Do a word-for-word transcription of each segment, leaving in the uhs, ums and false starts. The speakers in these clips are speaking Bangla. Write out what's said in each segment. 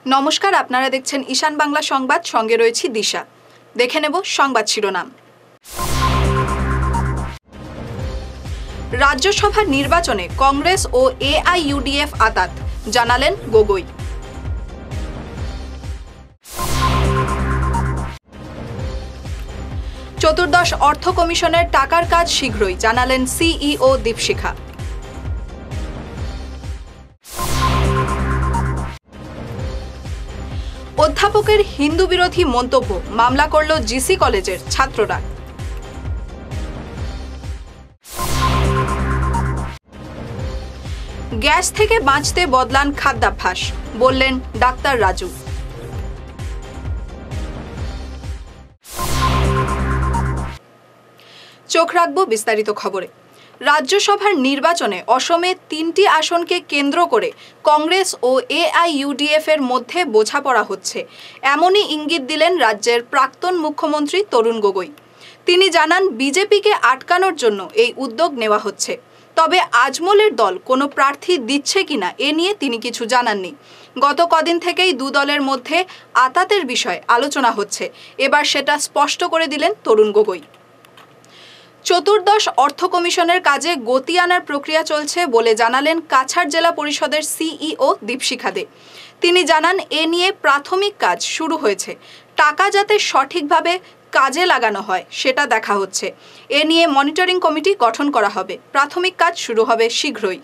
নমস্কার, আপনারা দেখছেন ঈশান বাংলা সংবাদ, সঙ্গে রয়েছি দিশা। দেখে নেব সংবাদ শিরোনাম। রাজ্যসভা নির্বাচনে কংগ্রেস ও এআইইউডিএফ আতাত, জানালেন গগৈ। চতুর্দশ অর্থ কমিশনের টাকার কাজ শীঘ্রই, জানালেন সিইও দীপশিখা। অধ্যাপকের হিন্দু বিরোধী মন্তব্য, মামলা করল জিসি কলেজের ছাত্ররা। গ্যাস থেকে বাঁচতে বদলান খাদ্যাভ্যাস, বললেন ডাক্তার রাজু। চোখ রাখবো বিস্তারিত খবরে। রাজ্যসভার নির্বাচনে অসমে তিনটি আসনকে কেন্দ্র করে কংগ্রেস ও এআইইউডিএফ এর মধ্যে বোঝাপড়া হচ্ছে, এমনই ইঙ্গিত দিলেন রাজ্যের প্রাক্তন মুখ্যমন্ত্রী তরুণ গগৈ। তিনি জানান, বিজেপিকে আটকানোর জন্য এই উদ্যোগ নেওয়া হচ্ছে। তবে আজমলের দল কোনো প্রার্থী দিচ্ছে কিনা এ নিয়ে তিনি কিছু জানাননি। গত কদিন থেকেই দু দলের মধ্যে আতাতের বিষয়ে আলোচনা হচ্ছে, এবার সেটা স্পষ্ট করে দিলেন তরুণ গগৈ। চতুর্দশ অর্থ কমিশনের কাজে গতি আনার প্রক্রিয়া চলছে বলে জানালেন কাছাড় জেলা পরিষদের সিইও দীপশিখা দে। তিনি জানান, এ নিয়ে প্রাথমিক কাজ শুরু হয়েছে। টাকা যাতে সঠিকভাবে কাজে লাগানো হয় সেটা দেখা হচ্ছে। এ নিয়ে মনিটরিং কমিটি গঠন করা হবে। প্রাথমিক কাজ শুরু হবে শীঘ্রই।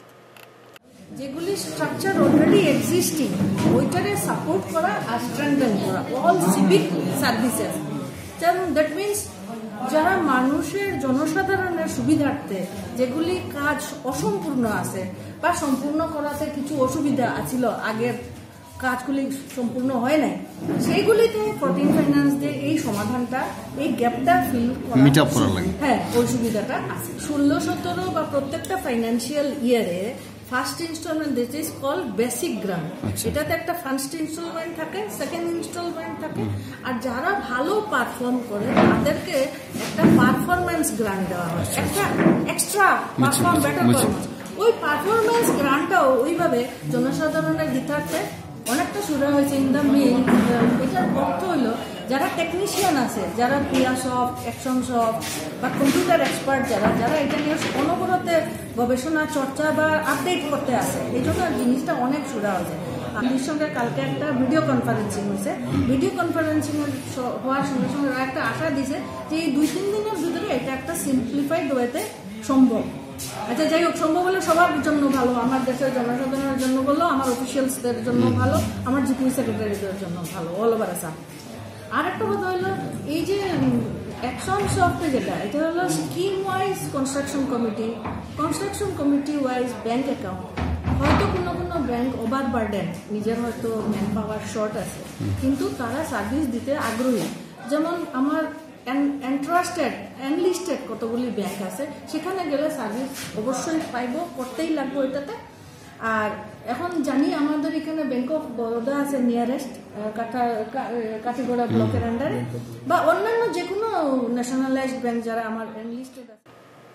যেগুলি স্ট্রাকচার অলরেডি এক্সিস্টিং ওইটারে সাপোর্ট করা আর স্ট্রেংথেন করা অল সিভিক সার্ভিসেস, যেমন দ্যাট মিনস যারা মানুষের জনসাধারণের সুবিধার্থে যেগুলি কাজ অসম্পূর্ণ আছে বা সম্পূর্ণ করাতে কিছু অসুবিধা আছিল, আগের কাজগুলি সম্পূর্ণ হয় নাই, সেইগুলিতে প্রোটিন ফাইন্যান্স দিয়ে এই সমাধানটা, এই গ্যাপটা ফিল করা লাগে। হ্যাঁ, ওই সুবিধাটা আছে। ষোলো সতেরো বা প্রত্যেকটা ফাইন্যান্সিয়াল ইয়ারে first installment this is called basic grant. এটাতে একটা ফার্স্ট ইনস্টলমেন্ট থাকে, সেকেন্ড ইনস্টলমেন্ট থাকে, আর যারা ভালো পারফর্ম করে তাদেরকে একটা পারফরমেন্স গ্রান্ট দেওয়া হয়, একটা এক্সট্রা পারফর্ম বেটার পারফরমেন্স। ওই পারফরমেন্স গ্রান্টটাও ওইভাবে জনসাধারণের হিতার্থে অনেকটা শুরু হয়েছে। ইন দ্য মেইন এটার অর্থ হইল যারা টেকনিশিয়ান আছে, যারা প্রিয়া সফট, অ্যাকশন সফট বা কম্পিউটার এক্সপার্ট, যারা যারা এটা নিয়ে অনবরতে গবেষণা চর্চা বা আপডেট করতে আসে, এই জন্য জিনিসটা অনেক শুরু হয়েছে। আপনার সঙ্গে কালকে একটা ভিডিও কনফারেন্সিং হয়েছে। ভিডিও কনফারেন্সিং হওয়ার সঙ্গে সঙ্গে একটা আশা দিছে যে এই দুই তিন দিনের ভিতরে এটা একটা সিম্পলিফাইড ওয়েতে সম্ভব। আচ্ছা, যাই হোক, সম্ভব হলে সবার জন্য ভালো, আমার দেশের জনসাধারণের জন্য ভালো, আমার অফিসিয়ালসদের জন্য ভালো, আমার জিপি সেক্রেটারিদের জন্য ভালো, অল ওভার আসাম। আর একটা কথা হলো, এই যে অ্যাকশন সফটে যেটা, এটা হলো scheme wise construction committee, construction committee wise bank account. হয়তো কোনো কোনো ব্যাংক ওভার বার্ডেন, নিজের হয়তো ম্যান পাওয়ার শর্ট আছে, কিন্তু তারা সার্ভিস দিতে আগ্রহী। যেমন আমার এন্ট্রাস্টেড এনলিস্টেড কতগুলি ব্যাংক আছে, সেখানে গেলে সার্ভিস অবশ্যই পাইব, করতেই লাগবে এটাতে। আর এখন জানি আমাদের এখানে ব্যাংক অফ বরোদা আছে নিয়ারেস্ট কাঠিগড়া ব্লকের আন্ডারে, বা অন্যান্য যে কোনো ন্যাশনালাইজড ব্যাংক যারা আমার এনলিস্টেড আছে।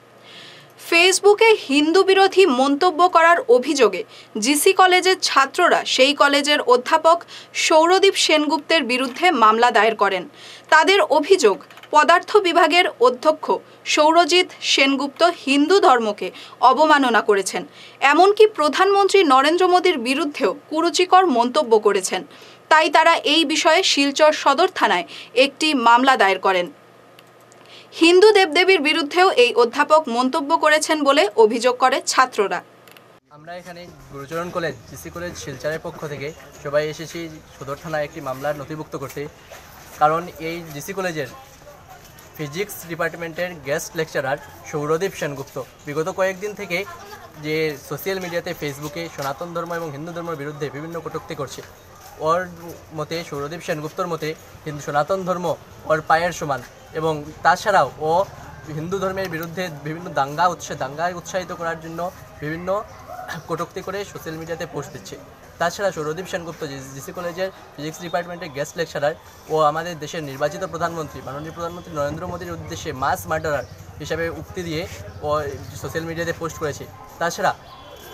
ফেসবুকে হিন্দু বিরোধী মন্তব্য করার অভিযোগে জিসি কলেজের ছাত্ররা সেই কলেজের অধ্যাপক সৌরদীপ সেনগুপ্তের বিরুদ্ধে মামলা দায়ের করেন। তাদের অভিযোগ, পদার্থ বিভাগের অধ্যক্ষ সৌরজিৎ সেনগুপ্ত হিন্দু ধর্মকে অবমাননা করেছেন, এমনকি প্রধানমন্ত্রী নরেন্দ্র মোদীর বিরুদ্ধেও কুরুচিকর মন্তব্য করেছেন। তাই তারা এই বিষয়ে শিলচর সদর থানায় একটি মামলা দায়ের করেন। হিন্দু দেবদেবীর বিরুদ্ধেও এই অধ্যাপক মন্তব্য করেছেন বলে অভিযোগ করে ছাত্ররা। আমরা এখানে গুরুচরণ কলেজ, জিসি কলেজ শিলচরের পক্ষ থেকে সবাই এসেছি সদর থানায় একটি মামলার নথিভুক্ত করতে। কারণ এই জিসি কলেজের ফিজিক্স ডিপার্টমেন্টের গেস্ট লেকচারার সৌরদীপ সেনগুপ্ত বিগত কয়েকদিন থেকে যে সোশ্যাল মিডিয়াতে ফেসবুকে সনাতন ধর্ম এবং হিন্দু ধর্মের বিরুদ্ধে বিভিন্ন কটূক্তি করছে। ওর মতে, সৌরদীপ সেনগুপ্তর মতে, হিন্দু সনাতন ধর্ম ওর পায়ের সমান, এবং তাছাড়াও ও হিন্দু ধর্মের বিরুদ্ধে বিভিন্ন দাঙ্গা উৎসাহ দাঙ্গায় উৎসাহিত করার জন্য বিভিন্ন কটূক্তি করে সোশ্যাল মিডিয়াতে পোস্ট দিচ্ছে। তাছাড়া সৌরদীপ সেনগুপ্ত জিসি কলেজের ফিজিক্স ডিপার্টমেন্টের গেস্ট লেকচারার ও আমাদের দেশের নির্বাচিত প্রধানমন্ত্রী মাননীয় প্রধানমন্ত্রী নরেন্দ্র মোদীর উদ্দেশ্যে মাস মার্ডারার হিসাবে উক্তি দিয়ে ও সোশ্যাল মিডিয়াতে পোস্ট করেছে। তাছাড়া ও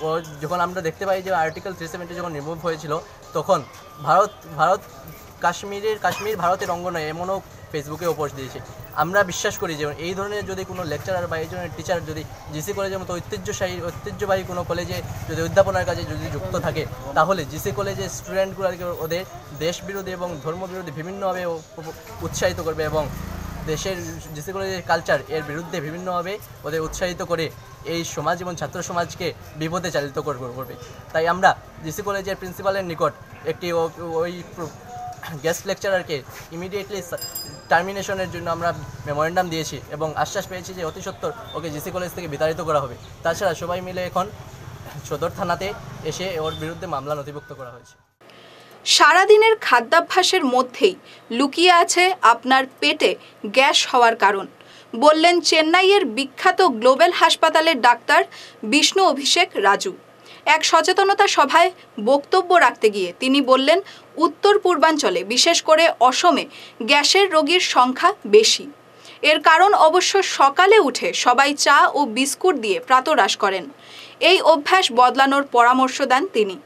ও যখন আমরা দেখতে পাই যে আর্টিকেল থ্রি সেভেন্টি যখন রিমুভ হয়েছিল তখন ভারত ভারত কাশ্মীরের কাশ্মীর ভারতের অঙ্গ নয় এমনও ফেসবুকেও পোস্ট দিয়েছে। আমরা বিশ্বাস করি যে এই ধরনের যদি কোনো লেকচারার বা এই ধরনের টিচার যদি জিসি কলেজের মতো ঐতিহ্যশালী ঐতিহ্যবাহী কোনো কলেজে যদি অধ্যাপনার কাজে যদি যুক্ত থাকে তাহলে জিসি কলেজের স্টুডেন্টগুলোকে ওদের দেশবিরোধী এবং ধর্মবিরোধী বিভিন্নভাবে উৎসাহিত করবে এবং দেশের জিসি কলেজের কালচার এর বিরুদ্ধে বিভিন্নভাবে ওদের উৎসাহিত করে এই সমাজ এবং ছাত্র সমাজকে বিপদে চালিত করবে। তাই আমরা জিসি কলেজের প্রিন্সিপালের নিকট একটি ওই গেস্ট লেকচারারকে ইমিডিয়েটলি টার্মিনেশনের জন্য আমরা মেমোরেন্ডাম দিয়েছি এবং আশ্বাস পেয়েছি যে অতি সত্বর ওকে জিসি কলেজ থেকে বিতাড়িত করা হবে। তাছাড়া সবাই মিলে এখন সদর থানাতে এসে ওর বিরুদ্ধে মামলা নথিভুক্ত করা হয়েছে। সারাদিনের খাদ্যাভ্যাসের মধ্যেই লুকিয়ে আছে আপনার পেটে গ্যাস হওয়ার কারণ, বললেন চেন্নাইয়ের বিখ্যাত গ্লোবাল হাসপাতালের ডাক্তার বিষ্ণু অভিষেক রাজু। এক সচেতনতা সভায় বক্তব্য রাখতে গিয়ে তিনি বললেন, উত্তর পূর্বাঞ্চলে বিশেষ করে অসমে গ্যাসের রোগীর সংখ্যা বেশি। এর কারণ অবশ্য সকালে উঠে সবাই চা ও বিস্কুট দিয়ে প্রাতরাশ করেন। এই অভ্যাস বদলানোর পরামর্শ দেন তিনি।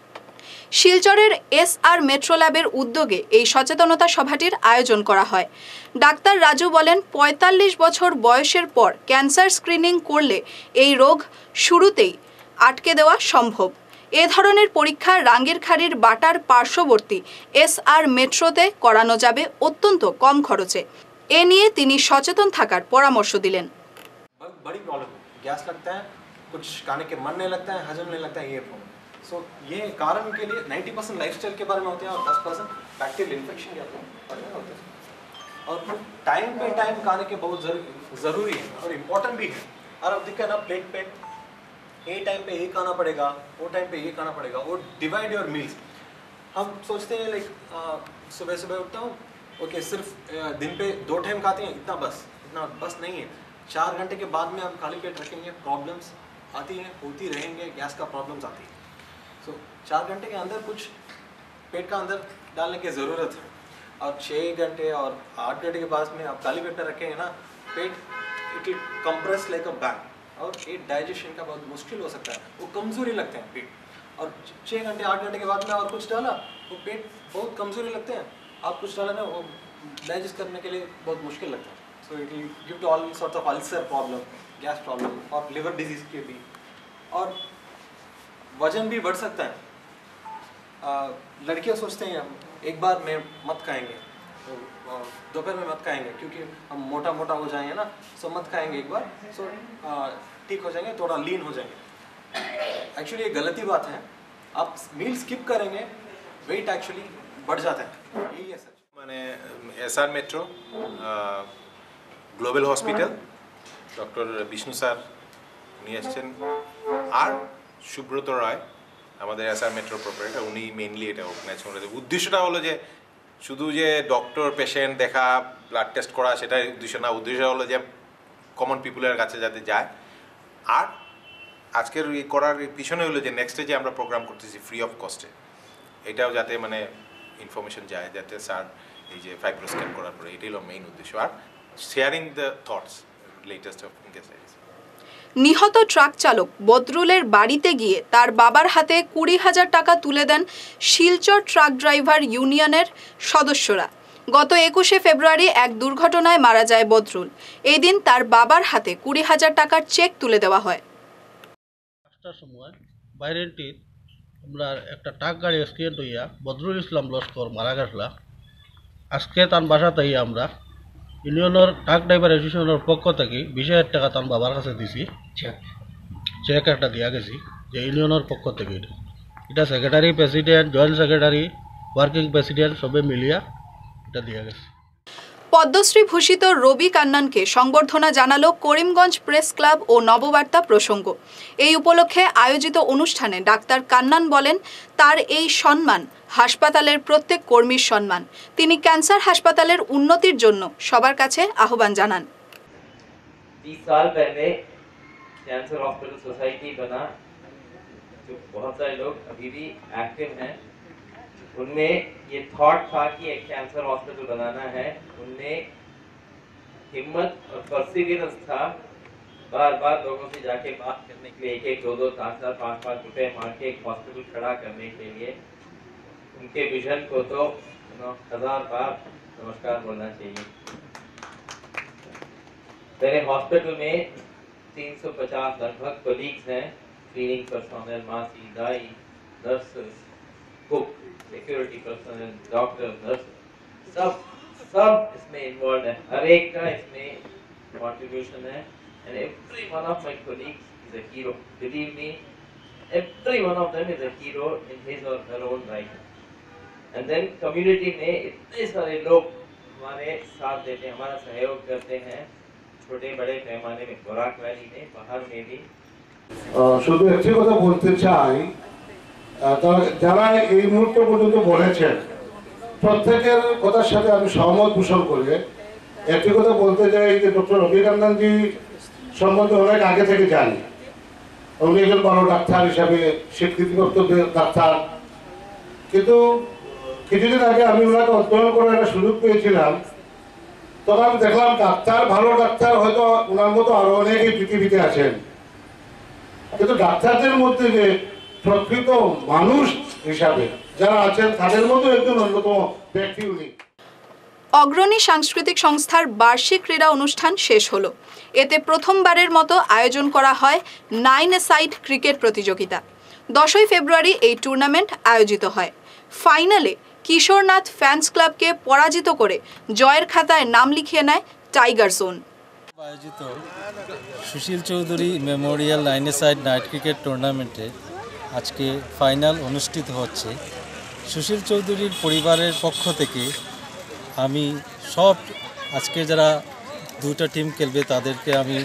শিলচরের এস আর মেট্রো ল্যাবের উদ্যোগে এই সচেতনতা সভাটির আয়োজন করা হয়। ডাক্তার রাজু বলেন, পঁয়তাল্লিশ বছর বয়সের পর ক্যান্সার স্ক্রিনিং করলে এই রোগ শুরুতেই আটকে দেওয়া সম্ভব। এ ধরনের পরীক্ষা রাঙ্গিরখাড়ির বাটার পার্শ্ববর্তী এস আর মেট্রোতে করানো যাবে অত্যন্ত কম খরচে। এ নিয়ে তিনি সচেতন থাকার পরামর্শ দিলেন। बड़ी प्रॉब्लम गैस लगता है, कुछ खाने के मन नहीं लगता है, हजम नहीं लगता है, ये प्रॉब्लम। सो ये कारण के लिए नब्बे परसेंट लाइफस्टाइल के बारे में होते हैं और दस परसेंट बैक्टीरियल इन्फेक्शन के बारे में होते हैं। और टाइम पे टाइम खाने के बहुत ज़रूरी है और इम्पोर्टेंट भी है। और अब दिक्कत ना प्लेट पे ये टाइम पे ये खाना पड़ेगा, वो टाइम पे ये खाना पड़ेगा, वो डिवाइड योर मील्स। हम सोचते हैं लाइक सुबह सुबह उठता हूँ, ओके सिर्फ दिन पे दो टाइम खाते हैं, इतना बस इतना बस नहीं है। चार घंटे के बाद में हम खाली पेट रखेंगे, प्रॉब्लम्स आती हैं, होती रहेंगे, गैस का प्रॉब्लम्स आती है। सो so, चार घंटे के अंदर कुछ पेट का अंदर डालने की ज़रूरत है। और छः घंटे और आठ घंटे के बाद में आप खाली पेट में रखेंगे ना, पेट it will compress like a bag और ये डाइजेशन का बहुत मुश्किल हो सकता है, वो कमज़ोरी लगते हैं पेट। और छः घंटे आठ घंटे के बाद में और कुछ डाला वो पेट बहुत कमज़ोरी लगते हैं, आप कुछ डाला ना वो डाइजेस्ट करने के लिए बहुत मुश्किल लगता है। So it will give to all sort of ulcer problem, gas problem और लिवर डिजीज़ के भी। और वजन भी बढ़ सकता है। लड़कियां सोचते हैं एक बार में मत खाएंगे, तो दोपहर में मत खाएंगे क्योंकि हम मोटा मोटा हो जाएंगे ना, सो मत खाएंगे एक बार, सो ठीक हो जाएंगे, थोड़ा लीन हो जाएंगे। एक्चुअली ये गलती बात है, आप मील स्किप करेंगे वेट एक्चुअली बढ़ जाता है, यही है सच। मैंने S R metro global hospital doctor Vishnu sir নিয়ে আসছেন আর সুব্রত রায় আমাদের এস আর মেট্রো প্রপারেটর, উনি মেইনলি এটা অর্গানাইজ করেছে। উদ্দেশ্যটা হলো যে শুধু যে ডক্টর পেশেন্ট দেখা ব্লাড টেস্ট করা সেটাই উদ্দেশ্য না, উদ্দেশ্য হলো যে কমন পিপুলের কাছে যাতে যায়। আর আজকের এই করার পিছনে হলো যে নেক্সটে যে আমরা প্রোগ্রাম করতেছি ফ্রি অফ কস্টে, এটাও যাতে মানে ইনফরমেশন যায় যাতে স্যার এই যে ফাইব্রো স্ক্যান করার পরে, এটাই হলো মেইন উদ্দেশ্য। আর sharing the thoughts latest of ইনকেসাইজ। নিহত ট্রাক চালক বদরুলের বাড়িতে গিয়ে তার বাবার হাতে কুড়ি হাজার টাকা তুলে দেন শিলচর ট্রাক ড্রাইভার ইউনিয়নের সদস্যরা। গত একুশে ফেব্রুয়ারি এক দুর্ঘটনায় মারা যায় বদরুল। এই দিন তার বাবার হাতে কুড়ি হাজার টাকার চেক তুলে দেওয়া হয়। পাঁচটার সময় বাইরের টিট আমরা একটা ট্রাক গাড়ি অ্যাক্সিডেন্ট হইয়া বদরুল ইসলাম লস্কর মারা গেছলা। আজকে তার বাসাতেই আমরা ইউনিয়নের ট্রাক ড্রাইভার অ্যাসোসিয়েশনের পক্ষ থেকে বিশ হাজার টাকা তার বাবার কাছে দিছি, চেক একটা দিয়া গেছি যে ইউনিয়নের পক্ষ থেকে। এটা এটা secretary, president, joint secretary, working president সবে মিলিয়া এটা দিয়া গেছে। পদ্মশ্রী ভূষিত রবি কান্নানকে সংবর্ধনা জানালো করিমগঞ্জ প্রেস ক্লাব ও নববার্তা প্রসঙ্গ। এই উপলক্ষে আয়োজিত অনুষ্ঠানে ডাক্তার কান্নান বলেন, তার এই সম্মান হাসপাতালের প্রত্যেক কর্মীর সম্মান। তিনি ক্যান্সার হাসপাতালের উন্নতির জন্য সবার কাছে আহ্বান জানান। तीस साल पहले कैंसर हॉस्पिटल सोसाइटी बना, जो बहुत सारे लोग अभी भी एक्टिव हैं, उनमें ये थॉट था कि एक कैंसर हॉस्पिटल बनाना है। उनमें हिम्मत और परसिवियरेंस था बार बार लोगों से जाके बात करने के लिए एक एक दो दो चार चार पाँच पाँच रुपए मार के एक हॉस्पिटल खड़ा करने के लिए उनके विजन को तो हजार बार नमस्कार बोलना चाहिए। मेरे हॉस्पिटल में तीन सौ पचास लगभग कोलीग्स हैं, क्लीनिंग पर्सनल, मासी, दाई, nurses, cook, security personal, doctor, nurse, सब सब इसमें इन्वॉल्व है। हर एक का इसमें कंट्रीब्यूशन है। And every one of my colleagues is a hero. Believe me, every one of them is a hero in his or her own right. And then community में इतने सारे लोग हमारे साथ देते हैं, हमारा सहयोग करते हैं, छोटे बड़े पैमाने में, बोराक वैली में, बाहर में भी। শুধু একটি কথা বলতে চাই, যারা এই মুহূর্ত পর্যন্ত বলেছেন প্রত্যেকের কথার সাথে আমি সহমত পোষণ করে একটি কথা বলতে চাই যে ডক্টর অভিনন্দনজি সম্বন্ধে অনেক আগে থেকে জানি। উনি একজন বড় ডাক্তার হিসাবে স্বীকৃতিপ্রাপ্ত ডাক্তার, কিন্তু কিছুদিন আগে আমি ওনাকে অধ্যয়ন করার একটা সুযোগ পেয়েছিলাম। তখন দেখলাম ডাক্তার, ভালো ডাক্তার হয়তো ওনার মতো আরো অনেকেই পৃথিবীতে আছেন, কিন্তু ডাক্তারদের মধ্যে যে প্রকৃত মানুষ হিসাবে যারা আছেন তাদের মধ্যে একজন অন্যতম ব্যক্তি উনি। অগ্রণী সাংস্কৃতিক সংস্থার বার্ষিক ক্রীড়া অনুষ্ঠান শেষ হলো। এতে প্রথমবারের মতো আয়োজন করা হয় নাইন এ সাইড ক্রিকেট প্রতিযোগিতা। দশই ফেব্রুয়ারি এই টুর্নামেন্ট আয়োজিত হয়। ফাইনালে কিশোরনাথ ফ্যান্স ক্লাবকে পরাজিত করে জয়ের খাতায় নাম লিখিয়ে নেয় টাইগার জোন। আয়োজিত Sushil Chowdhury memorial nine a side night cricket টুর্নামেন্টে আজকে ফাইনাল অনুষ্ঠিত হচ্ছে। সুশীল চৌধুরীর পরিবারের পক্ষ থেকে আমি সব আজকে যারা দুটা টিম খেলবে তাদেরকে আমি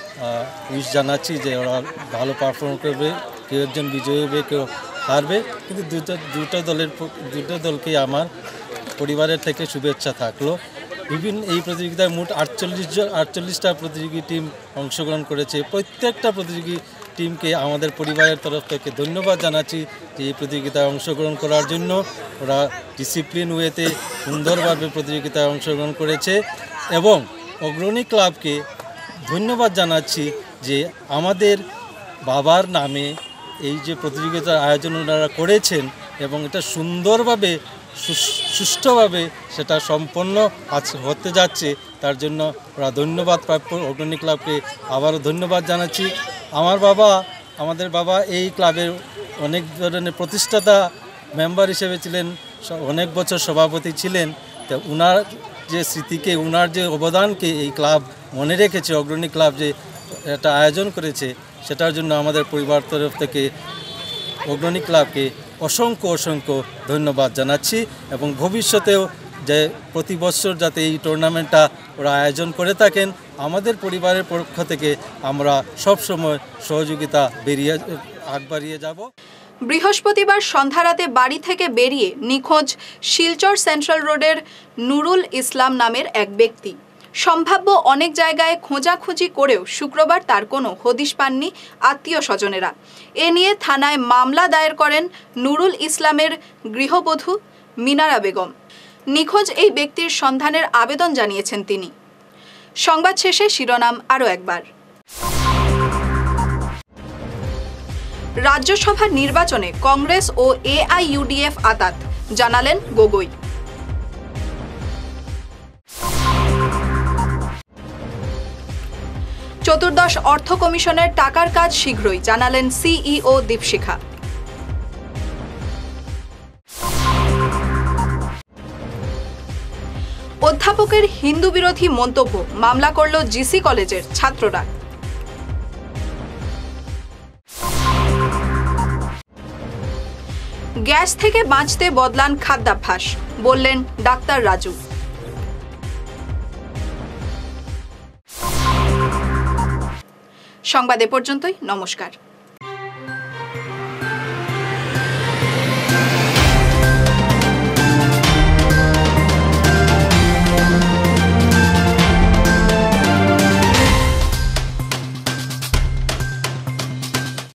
উইশ জানাচ্ছি যে ওরা ভালো পারফর্ম করবে, কেউ একজন বিজয়ী হবে, কেউ হারবে, কিন্তু দুটা দুটা দলের দুটা দলকে আমার পরিবারের থেকে শুভেচ্ছা থাকলো। বিভিন্ন এই প্রতিযোগিতায় মোট আটচল্লিশ জন আটচল্লিশটা প্রতিযোগী টিম অংশগ্রহণ করেছে। প্রত্যেকটা প্রতিযোগী টিমকে আমাদের পরিবারের তরফ থেকে ধন্যবাদ জানাচ্ছি যে এই প্রতিযোগিতায় অংশগ্রহণ করার জন্য। ওরা ডিসিপ্লিন ওয়েতে সুন্দরভাবে প্রতিযোগিতায় অংশগ্রহণ করেছে এবং অগ্রণী ক্লাবকে ধন্যবাদ জানাচ্ছি যে আমাদের বাবার নামে এই যে প্রতিযোগিতার আয়োজন ওনারা করেছেন এবং এটা সুন্দরভাবে সুষ্ঠুভাবে সেটা সম্পন্ন হতে যাচ্ছে, তার জন্য ওরা ধন্যবাদ প্রাপ্য অগ্রণী ক্লাবকে আবারও ধন্যবাদ জানাচ্ছি। আমার বাবা আমাদের বাবা এই ক্লাবের অনেক ধরনের প্রতিষ্ঠাতা মেম্বার হিসেবে ছিলেন, অনেক বছর সভাপতি ছিলেন। তো উনার যে স্মৃতিকে, উনার যে অবদানকে এই ক্লাব মনে রেখেছে, অগ্রণী ক্লাব যে এটা আয়োজন করেছে, সেটার জন্য আমাদের পরিবার তরফ থেকে অগ্রণী ক্লাবকে অসংখ্য অসংখ্য ধন্যবাদ জানাচ্ছি এবং ভবিষ্যতেও যে প্রতি বছর যাতে এই টুর্নামেন্টটা ওরা আয়োজন করে থাকেন, আমাদের পরিবারের পক্ষ থেকে আমরা সব সময় সহযোগিতা বেরিয়ে আগ বাড়িয়ে যাব। বৃহস্পতিবার সন্ধ্যারাতে বাড়ি থেকে বেরিয়ে নিখোঁজ শিলচর সেন্ট্রাল রোডের নুরুল ইসলাম নামের এক ব্যক্তি। সম্ভাব্য অনেক জায়গায় খোঁজাখুঁজি করেও শুক্রবার তার কোনো হদিশ পাননি আত্মীয় স্বজনেরা। এ নিয়ে থানায় মামলা দায়ের করেন নুরুল ইসলামের গৃহবধূ মিনারা বেগম। নিখোঁজ এই ব্যক্তির সন্ধানের আবেদন জানিয়েছেন তিনি। সংবাদ শেষে শিরোনাম আরও একবার। রাজ্যসভা নির্বাচনে কংগ্রেস ও এআইইউডিএফ আতাত, জানালেন গগৈ। চতুর্দশ অর্থ কমিশনের টাকার কাজ শীঘ্রই, জানালেন সিইও দীপশিখা। অধ্যাপকের হিন্দু বিরোধী মন্তব্য, মামলা করল জিসি কলেজের ছাত্ররা। গ্যাস থেকে বাঁচতে বদলান খাদ্যাভ্যাস, বললেন ডাক্তার রাজু। সংবাদ এ পর্যন্তই, নমস্কার।